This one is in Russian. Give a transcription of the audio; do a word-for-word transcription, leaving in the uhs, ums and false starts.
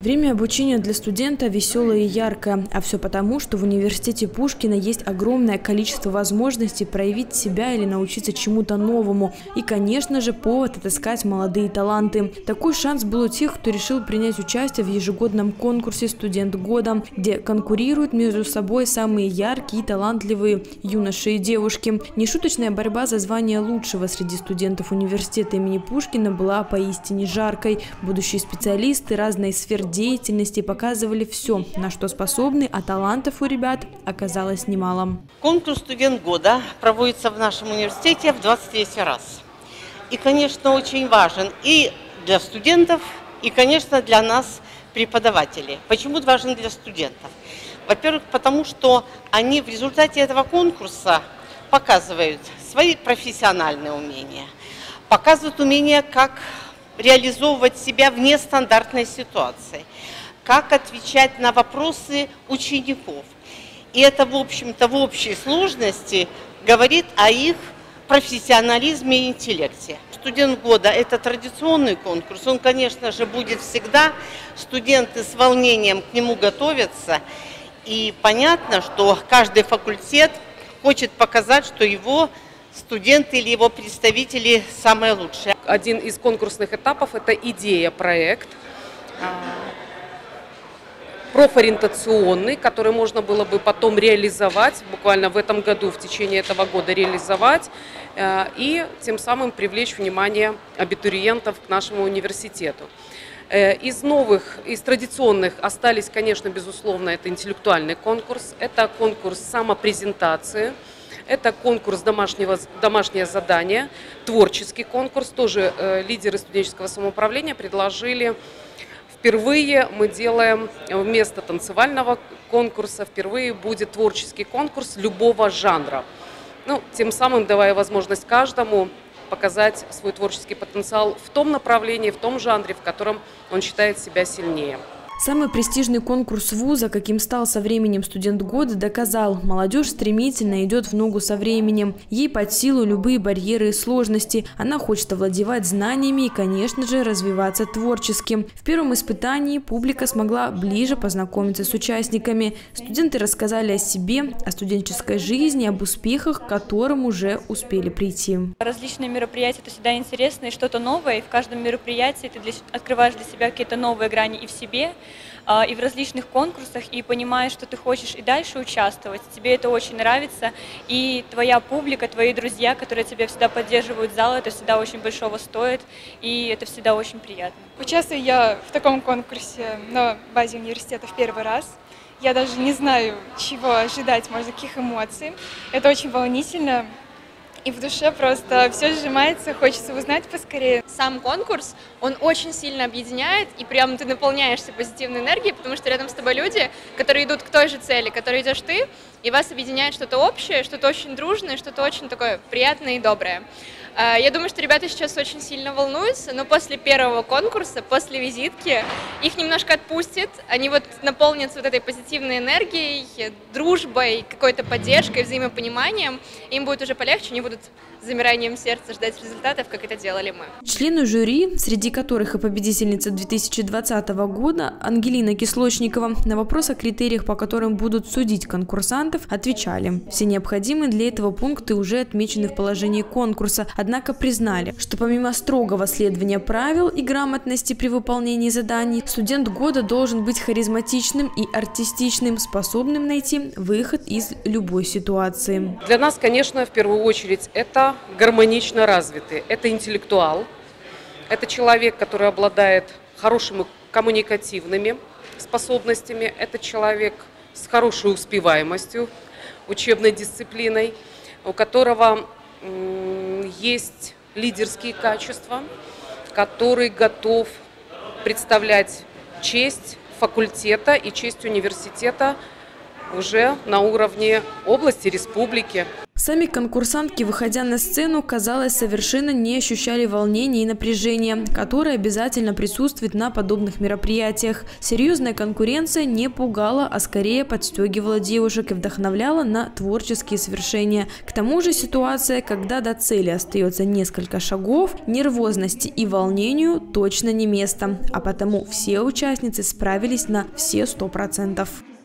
Время обучения для студента веселое и яркое. А все потому, что в университете Пушкина есть огромное количество возможностей проявить себя или научиться чему-то новому. И, конечно же, повод отыскать молодые таланты. Такой шанс был у тех, кто решил принять участие в ежегодном конкурсе «Студент года», где конкурируют между собой самые яркие и талантливые юноши и девушки. Нешуточная борьба за звание лучшего среди студентов университета имени Пушкина была поистине жаркой. Будущие специалисты разной сферы деятельности показывали все, на что способны, а талантов у ребят оказалось немало. Конкурс «Студент года» проводится в нашем университете в двадцать третий раз. И, конечно, очень важен и для студентов, и, конечно, для нас, преподавателей. Почему важен для студентов? Во-первых, потому что они в результате этого конкурса показывают свои профессиональные умения, показывают умения, как реализовывать себя в нестандартной ситуации, как отвечать на вопросы учеников. И это, в общем-то, в общей сложности говорит о их профессионализме и интеллекте. «Студент года» – это традиционный конкурс, он, конечно же, будет всегда, студенты с волнением к нему готовятся, и понятно, что каждый факультет хочет показать, что его студенты или его представители самые лучшие. Один из конкурсных этапов – это идея, проект, профориентационный, который можно было бы потом реализовать, буквально в этом году, в течение этого года реализовать, и тем самым привлечь внимание абитуриентов к нашему университету. Из новых, из традиционных остались, конечно, безусловно, это интеллектуальный конкурс, это конкурс самопрезентации. Это конкурс домашнего, домашнее задание, творческий конкурс. Тоже э, лидеры студенческого самоуправления предложили. Впервые мы делаем вместо танцевального конкурса, впервые будет творческий конкурс любого жанра. Ну, тем самым давая возможность каждому показать свой творческий потенциал в том направлении, в том жанре, в котором он считает себя сильнее. Самый престижный конкурс вуза, каким стал со временем «Студент года», доказал, молодежь стремительно идет в ногу со временем. Ей под силу любые барьеры и сложности. Она хочет овладевать знаниями и, конечно же, развиваться творчески. В первом испытании публика смогла ближе познакомиться с участниками. Студенты рассказали о себе, о студенческой жизни, об успехах, к которым уже успели прийти. Различные мероприятия – это всегда интересно и что-то новое. И в каждом мероприятии ты для, открываешь для себя какие-то новые грани и в себе, и в различных конкурсах, и понимаешь, что ты хочешь и дальше участвовать. Тебе это очень нравится, и твоя публика, твои друзья, которые тебя всегда поддерживают в зал, это всегда очень большого стоит, и это всегда очень приятно. Участвую я в таком конкурсе на базе университета в первый раз. Я даже не знаю, чего ожидать, может, каких эмоций. Это очень волнительно. И в душе просто все сжимается, хочется узнать поскорее. Сам конкурс, он очень сильно объединяет, и прям ты наполняешься позитивной энергией, потому что рядом с тобой люди, которые идут к той же цели, к которой идешь ты, и вас объединяет что-то общее, что-то очень дружное, что-то очень такое приятное и доброе. Я думаю, что ребята сейчас очень сильно волнуются, но после первого конкурса, после визитки, их немножко отпустит, они вот наполнятся вот этой позитивной энергией, дружбой, какой-то поддержкой, взаимопониманием, им будет уже полегче, они будут с замиранием сердца ждать результатов, как это делали мы. Члены жюри, среди которых и победительница две тысячи двадцатого года Ангелина Кислочникова, на вопрос о критериях, по которым будут судить конкурсантов, отвечали. Все необходимые для этого пункты уже отмечены в положении конкурса, однако признали, что помимо строгого следования правил и грамотности при выполнении заданий, студент года должен быть харизматичным и артистичным, способным найти выход из любой ситуации. Для нас, конечно, в первую очередь это гармонично развитый, это интеллектуал, это человек, который обладает хорошими коммуникативными способностями, это человек с хорошей успеваемостью, учебной дисциплиной, у которого есть лидерские качества, который готов представлять честь факультета и честь университета уже на уровне области, республики. Сами конкурсантки, выходя на сцену, казалось, совершенно не ощущали волнения и напряжения, которое обязательно присутствует на подобных мероприятиях. Серьезная конкуренция не пугала, а скорее подстегивала девушек и вдохновляла на творческие свершения. К тому же ситуация, когда до цели остается несколько шагов, нервозности и волнению точно не место, а потому все участницы справились на все сто процентов.